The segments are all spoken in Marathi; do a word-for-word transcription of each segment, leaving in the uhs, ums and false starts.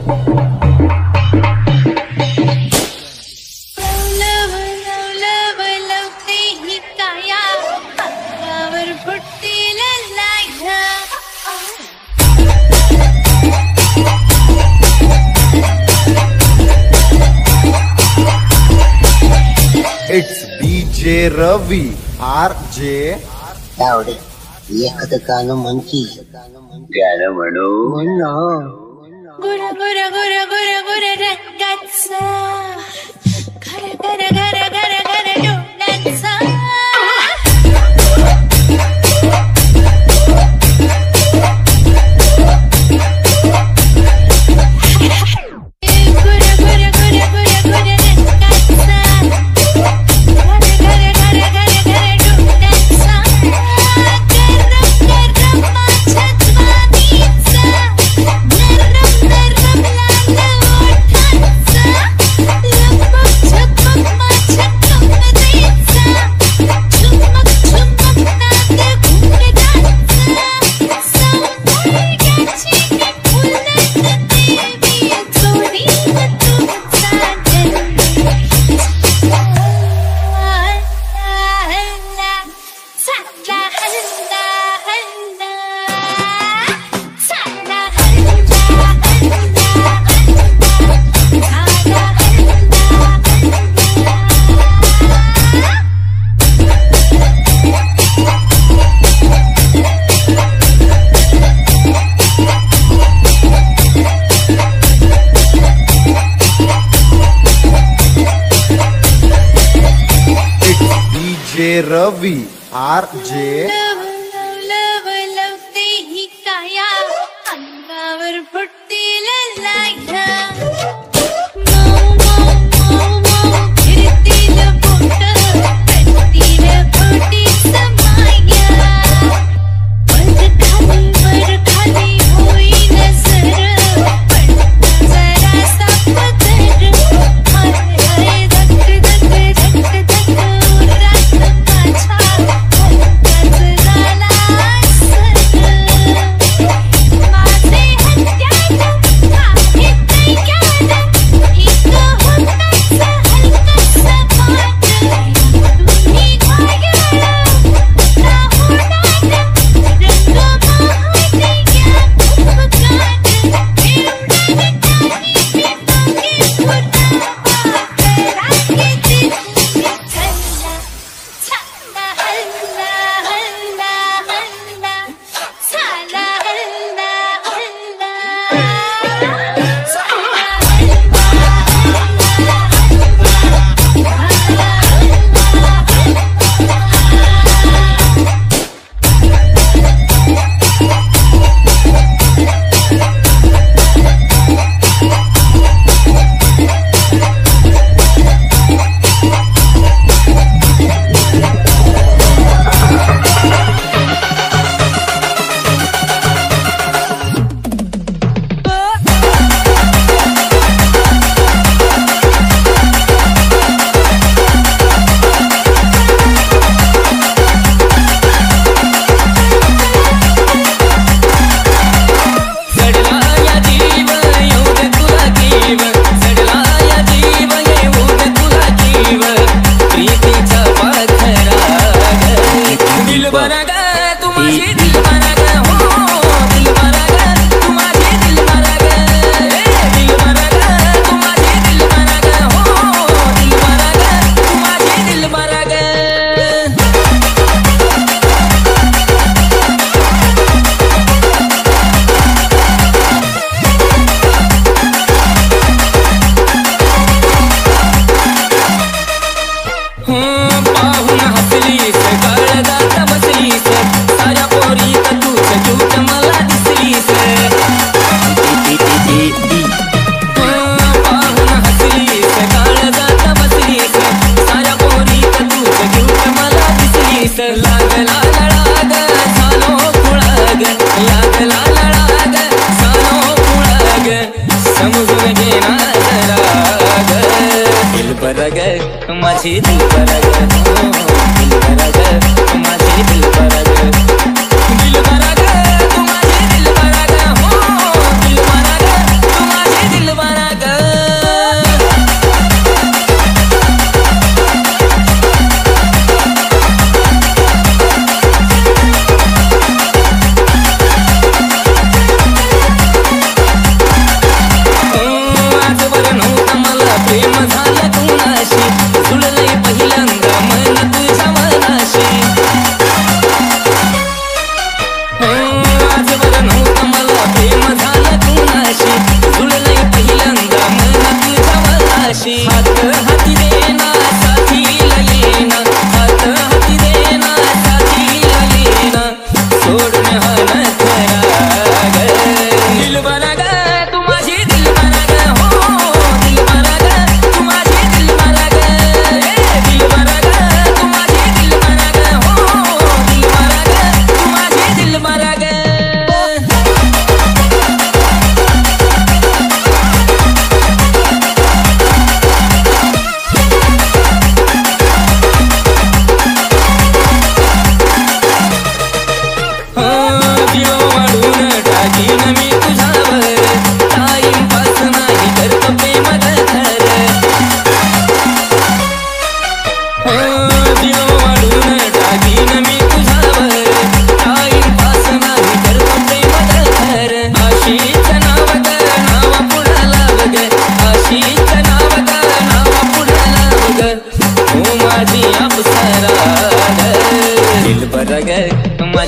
It's D J Ravi, R J. Tawde एखादं गाणं म्हणती गाणं म्हणू म्हणा गुर गुर गुर गुर गुर रंगाचा घर घर घर घर घर डोळ्यांचा Ravi, R J. लव लव लवते ही काया अंगावर फुटतील लाह्या मऊ मऊ मऊ मऊ फिरतील बोट करतील खोटी समाया वर खाली वर खाली होई नजर पडता जरासा पदर हाय हाय धक धक धक धक रात माझ्या हक्काच झाला सर माझे हत्यार आहे तयार एक होताच हलकस पाठ तुम्ही घायल ना होणार रंग महाने या उपकार एवढा काही मी मागे होता करा किती तुम्ही छल्ला छल्ला हल्ला हल्ला हल्ला छाला हल्ला हल्ला छाला माझी दिल परग दिल परग माझी दिल परग दिल परग तू माझी दिल परग हो दिल परग तू माझी दिल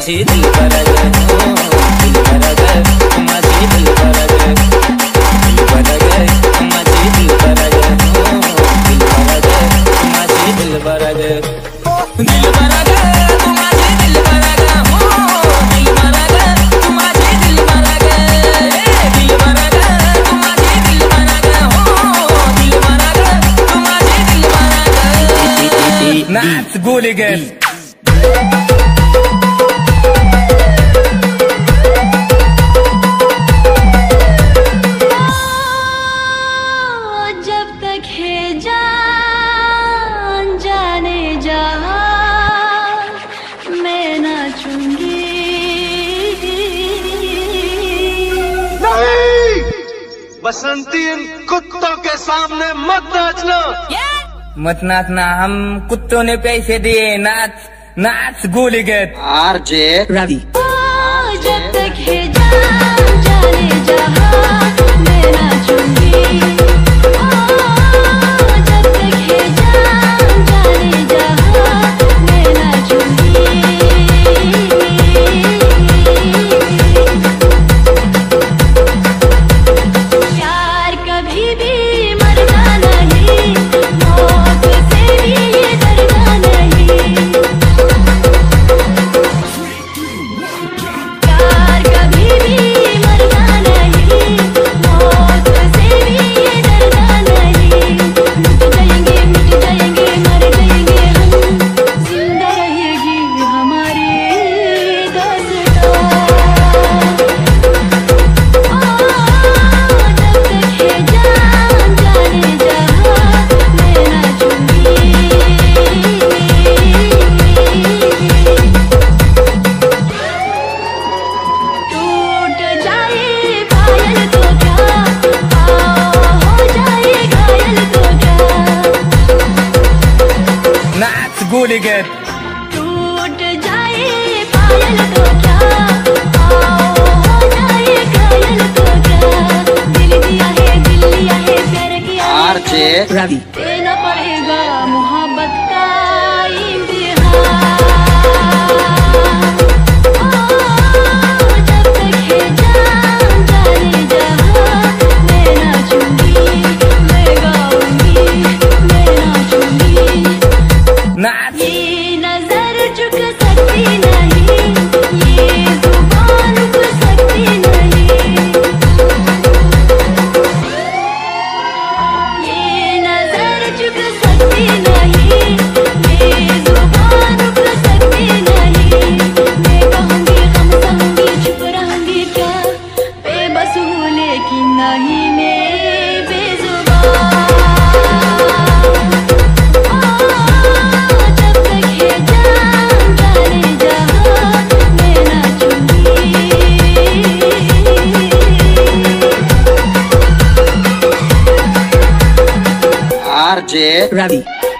माझी दिलबर ग दिलबर ग माझी दिलबर ग दिलबर ग माझी दिलबर ग दिलबर ग माझी दिलबर ग दिलबर ग तू माझी दिलबर ग हो दिलबर ग तू माझी दिलबर ग दिलबर ग तू माझी दिलबर ग हो दिलबर ग तू माझी दिलबर ग नाच गोली गल बसंती इन कुत्तों के सामने मत नाचना। मत नाचना, हम कुत्तों ने पैसे दिए, नाच नाच गोली गत। आरजे रवि। जब तक है जान जाने जहां मैं नाचूंगी, जब तक है जान जाने जहां मैं नाचूंगी। प्यार कभी भी मरना नहीं, मौत से भी ये डरना नहीं। प्यार कभी भी मरना नहीं, मौत से भी ये डरना नहीं। मिट जाएंगे मिट जाएंगे मर जाएंगे हम, जिंदा रहेगी हमारी दास्तां। जब तक है जान जाने जहां मैं नाचूंगी। टूट जाए पायल तो क्या, हो जाए घायल तो क्या। नाच गोली गत। टूट जाए पायल तो क्या, हो जाए घायल तो क्या। दिल दिया है दिल लिया है प्यार किया है, आरजे रवि। देना पड़ेगा मोहब्बत का इम्तिहान। जब तक है जान जाने जहां मैं नाचूंगी, मैं गाऊंगी, मैं नाचूंगी। नाच ये नजर झुक सकती नहीं, ये जुबान रुक सकती नहीं। ये नजर झुक सकती नहीं, ये जुबान रुक सकती नहीं। मैं कहूंगी हम सहूंगी चुप रहूंगी क्या, बेबस हूँ लेकिन नहीं मैं बेजुबान। जब तक है जान जाने जहां मैं नाचूंगी। आरजे रवि।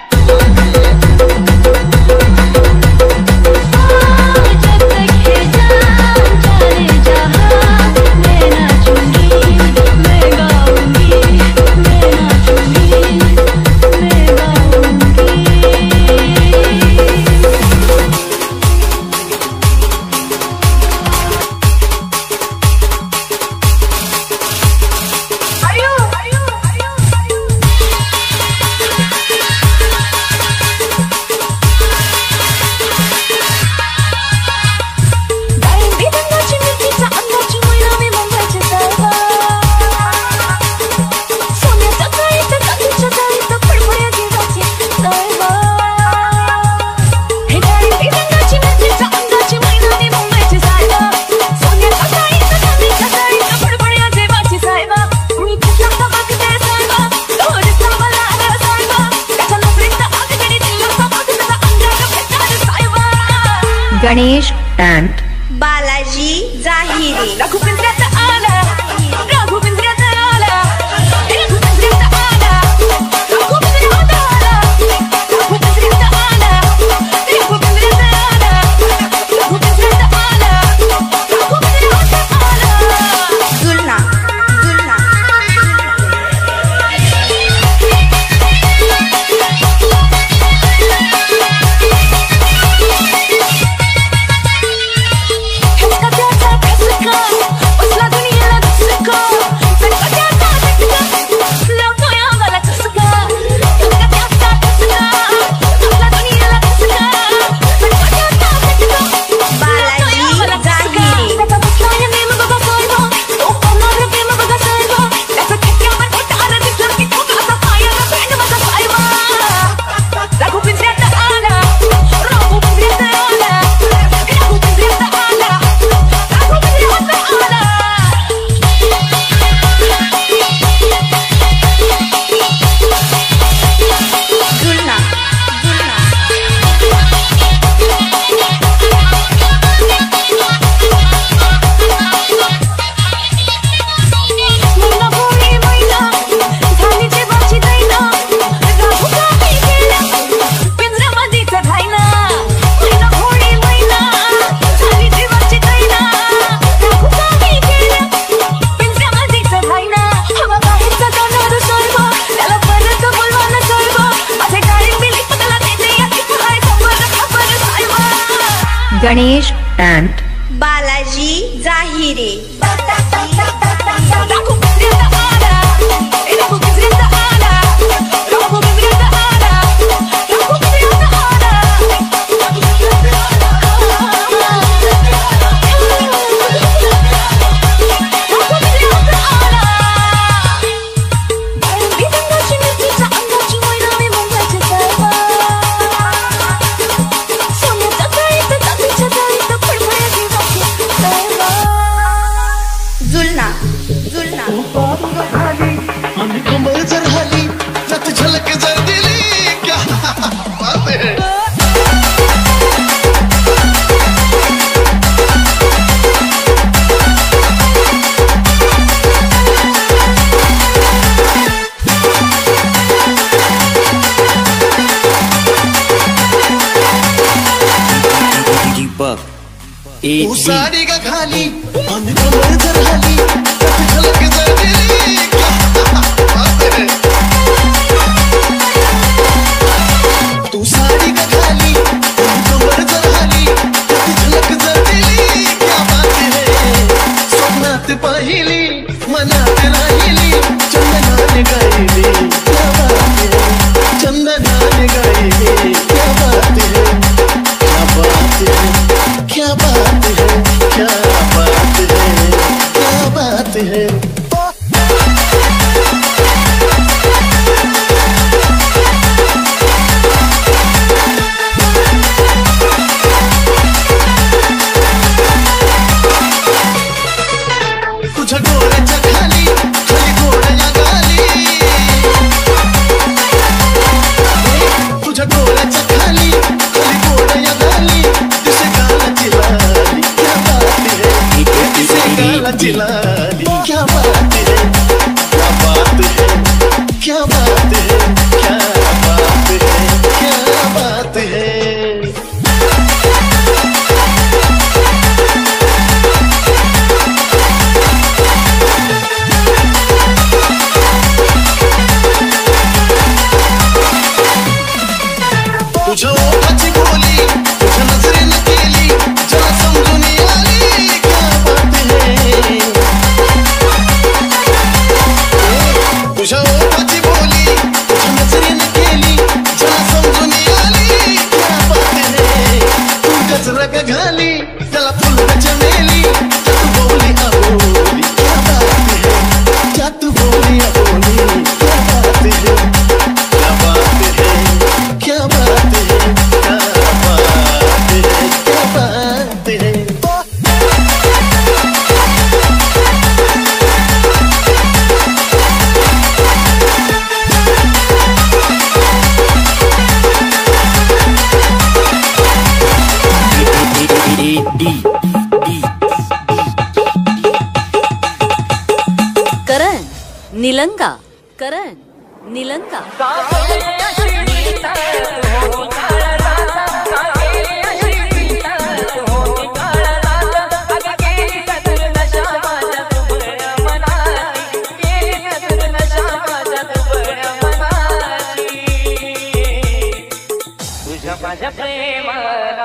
जब तक है जान जाने जहां मैं नाचूंगी, मैं गाऊंगी, मैं नाचूंगी, मैं गाऊंगी। गणेश and बालाजी जाहिरी रघुपिंद्रात आला, रघुपिंद्रात आला, रघुपिंद्रात आला, रघुपिंद्रात आला, रघुपिंद्रात आला, रघुपिंद्रात आला, रघुपिंद्रात आला, रघुपिंद्रात आला। दुलना दुलना Ganesh and बालाजी जाहिरे जुलना जुलना आणि कमर जर हली नत झलक जर दिली क्या बात है दीपक तू साडी का खाली आणि कमर जर हली नत झलक जर दिली क्या बात है तू साडी का खाली आणि कमर जर हली नत झलक जर दिली क्या बात है स्वप्नात पाहिली मनात राहिली चंदनाने गायली क्या बात है चंदनाने गायली क्या बात है क्या बात है क्या बात है क्या बात है क्या बात है तुझ्या डोळ्याच्या खाली खाली घोड्या गाली तुझ्या डोळ्याच्या खाली खाली घोड्या गाली दिसे गालाची लाली क्या बात है दिसे गालाची लाली क्या बात है क्या बात है क्या बात है क्या बात है क्या बात है तुझ्या ओठाची बोली तुझ्या नजरेनं केली जरा समजून आली क्या बात है तुझ्या ओठाची बोली तुझ्या नजरेनं केली जरा समजून आली क्या बात है तू गजरा का घाली त्याला फुलं चमेली त्यात बोली अबोली क्या बात है त्यात बोली अबोली क्या बात है क्या बात है क्या बात है क्या बात है क्या बात है करण निलंगा करण निलंगा माझ्या प्रेमाला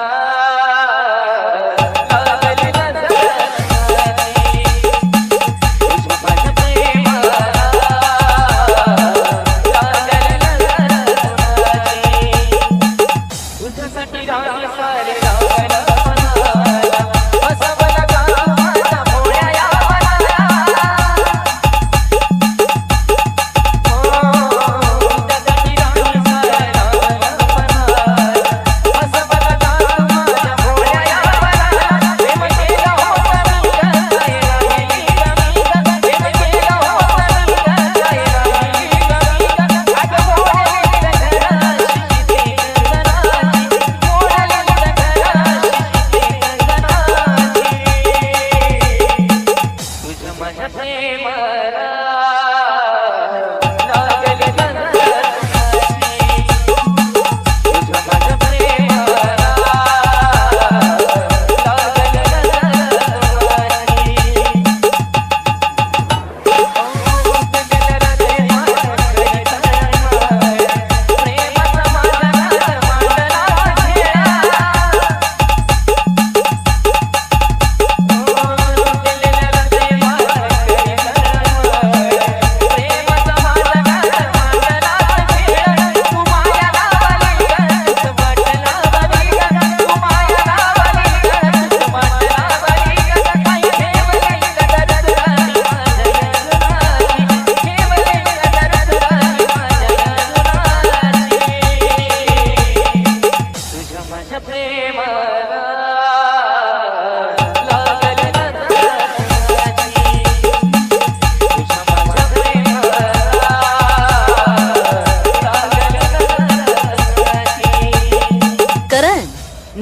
Bye.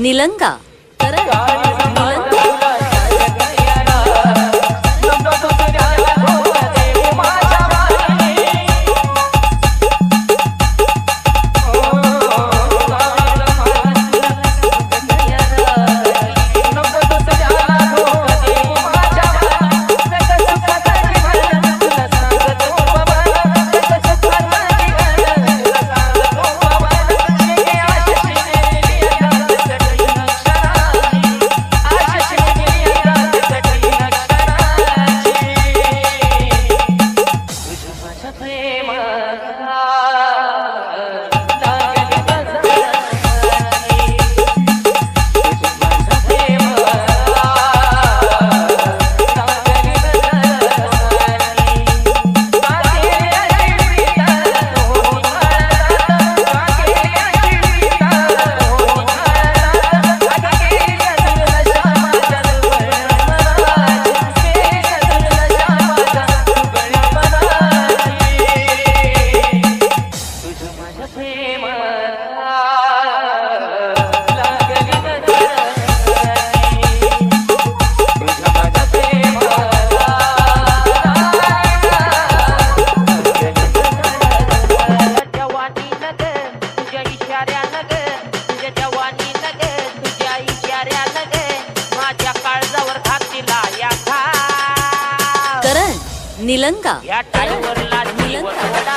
निलंगा करण निलंगा निलंगा या टाईवरला निलंगा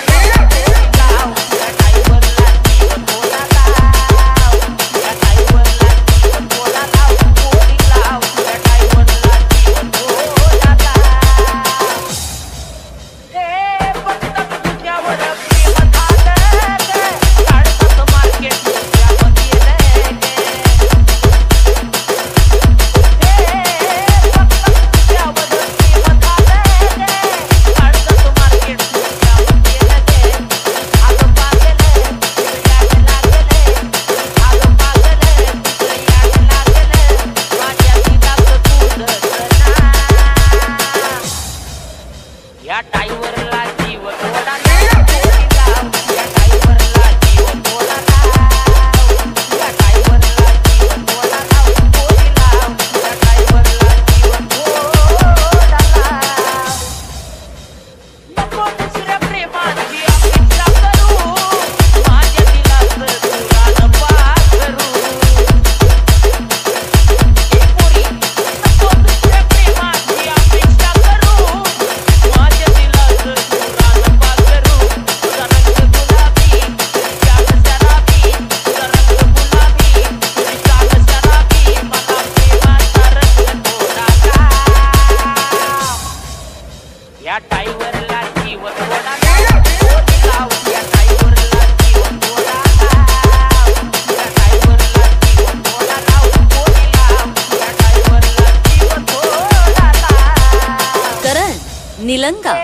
निलंगा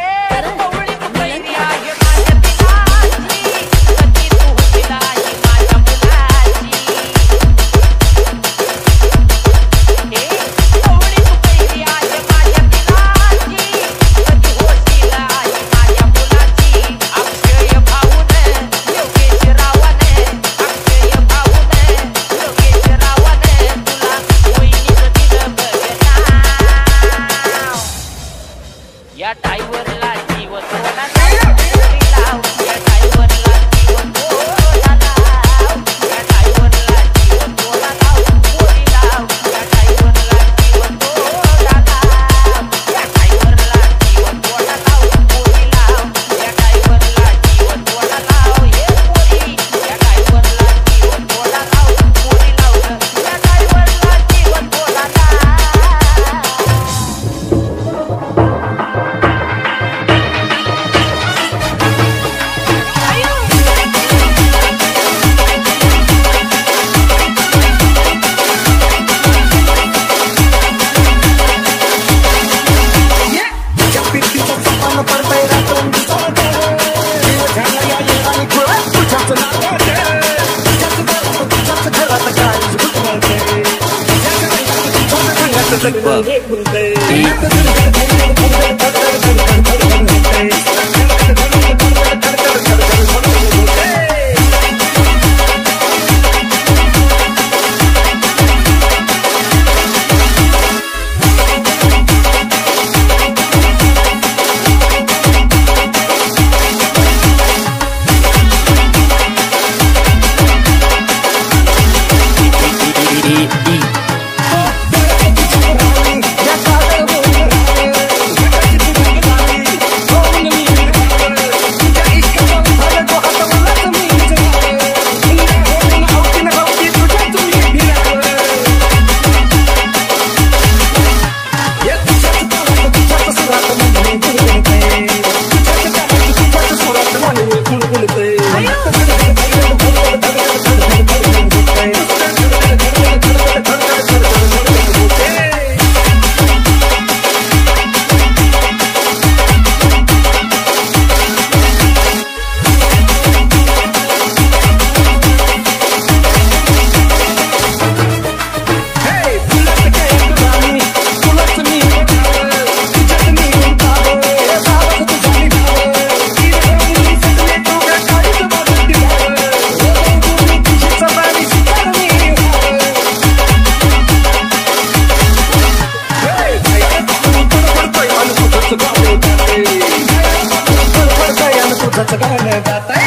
या टाईवरला जीव थोडा माझंच गाणं गाताय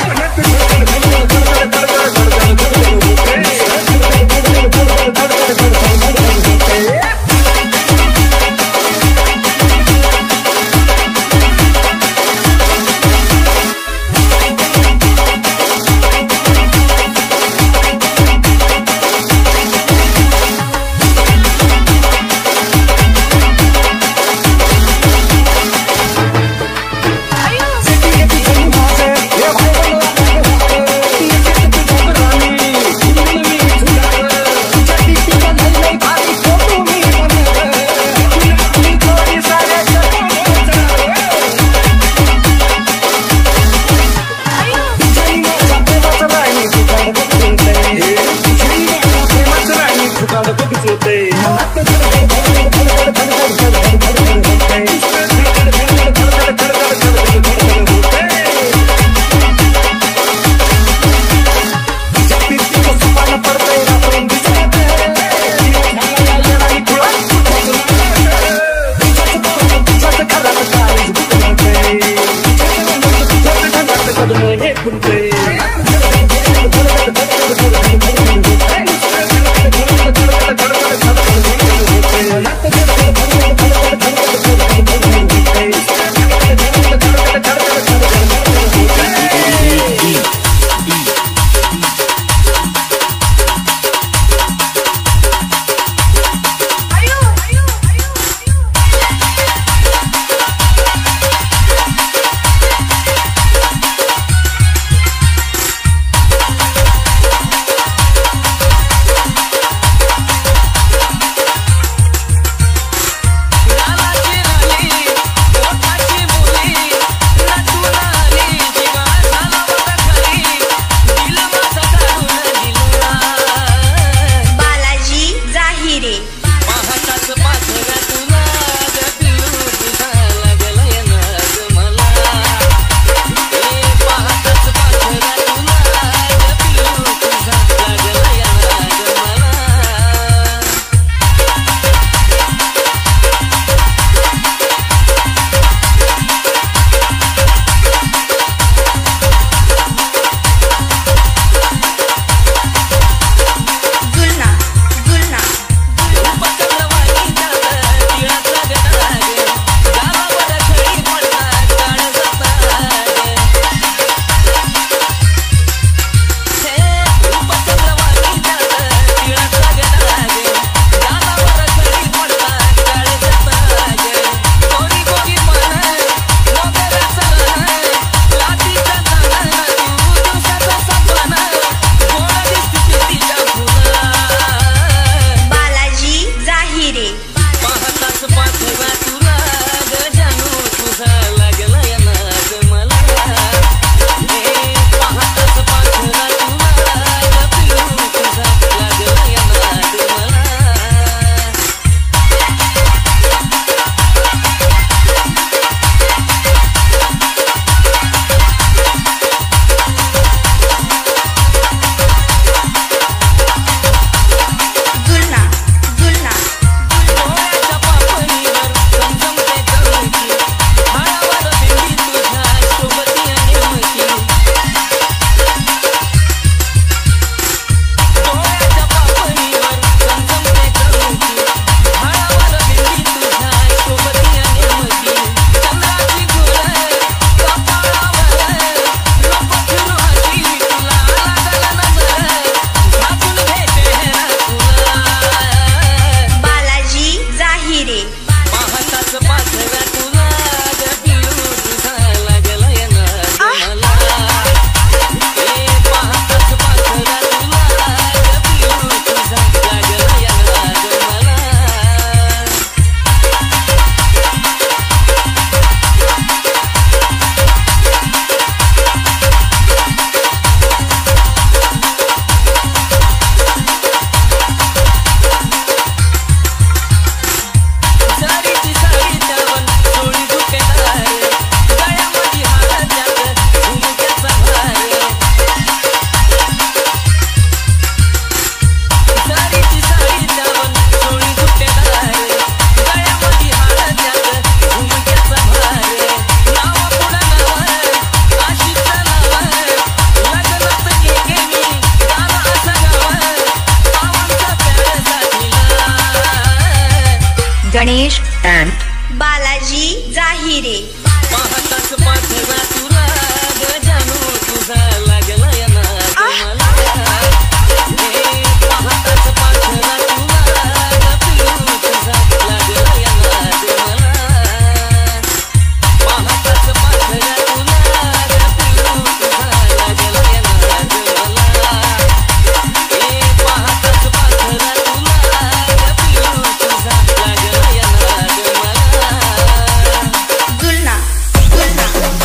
Ganesh and बालाजी जाहिरे पाहताच पाठवा तुला ग जानू तुझा लागला या नाद मला हे पाहताच पाठवा तुला ग पिलू तुझा लागला या नाद मला पाहताच पाठवा तुला ग पिलू तुझा लागला या नाद मला हे पाहताच पाठवा तुला ग पिलू तुझा लागला या नाद मला जुलना जुलना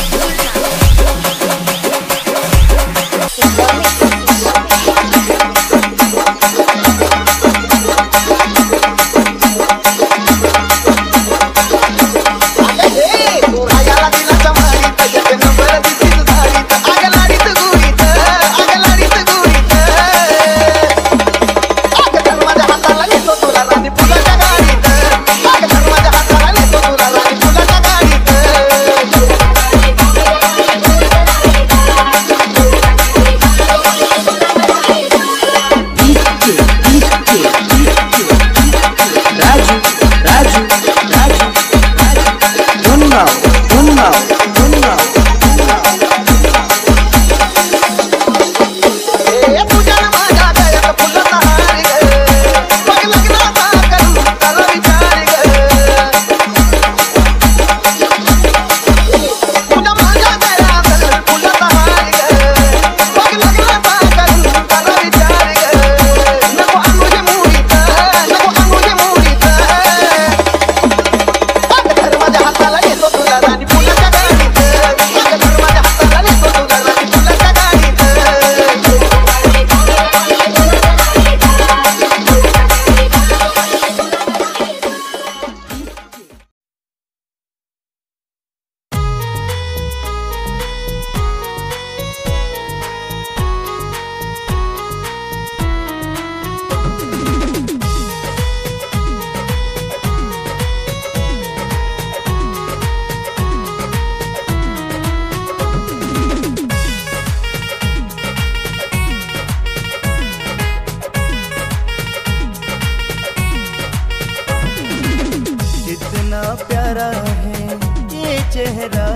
कितना प्यारा है ये चेहरा,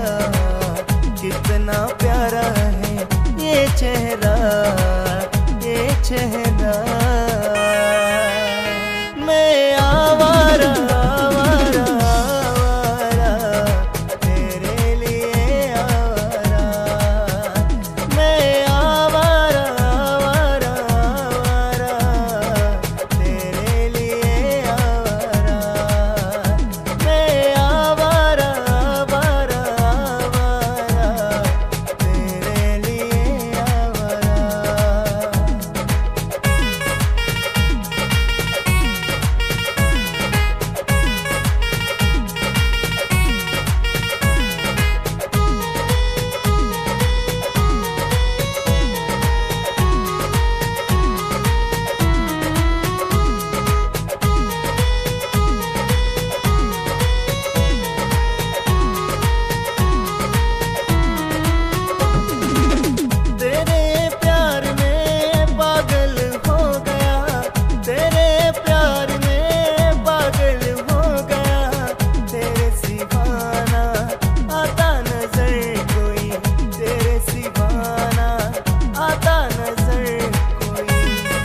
कितना प्यारा है ये चेहरा, ये चेहरा। मैं आवारा आवारा आवारा तेरे लिए आवारा, मैं आवारा आवारा आवारा तेरे लिए आवारा, मैं आवारा आवारा आवारा तेरे लिए आवारा। तेरे प्यार में पागल हो गया, तेरे प्यार में पागल हो गया, तेरे सिवाना आता नजर कोई, तेरे सिवाना आता नजर कोई।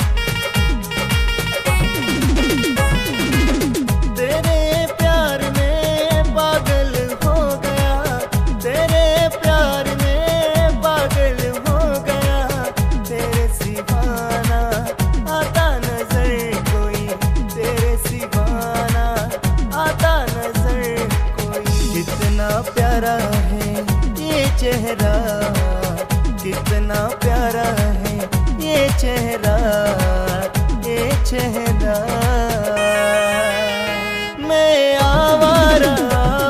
तेरे प्यार में पागल हो गया, तेरे प्यार में पागल हो गया, तेरे सिवाना आता नजर कोई, तेरे सिवाना आता नजर कोई। कितना प्यारा है ये चेहरा, कितना प्यारा है ये चेहरा, ये चेहरा। मैं आवारा